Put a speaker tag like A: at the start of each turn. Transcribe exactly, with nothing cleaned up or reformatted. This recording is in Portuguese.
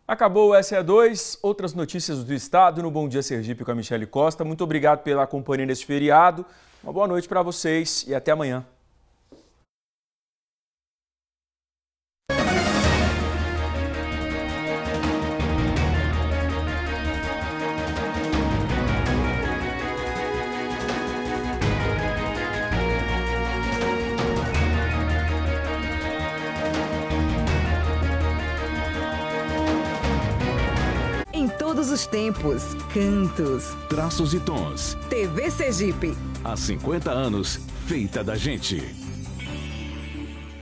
A: Acabou o S E dois, outras notícias do estado no Bom Dia Sergipe com a Michele Costa. Muito obrigado pela companhia nesse feriado. Uma boa noite para vocês e até amanhã.
B: Em todos os tempos, cantos,
C: traços e tons.
B: T V Sergipe.
C: Há cinquenta anos, feita da gente.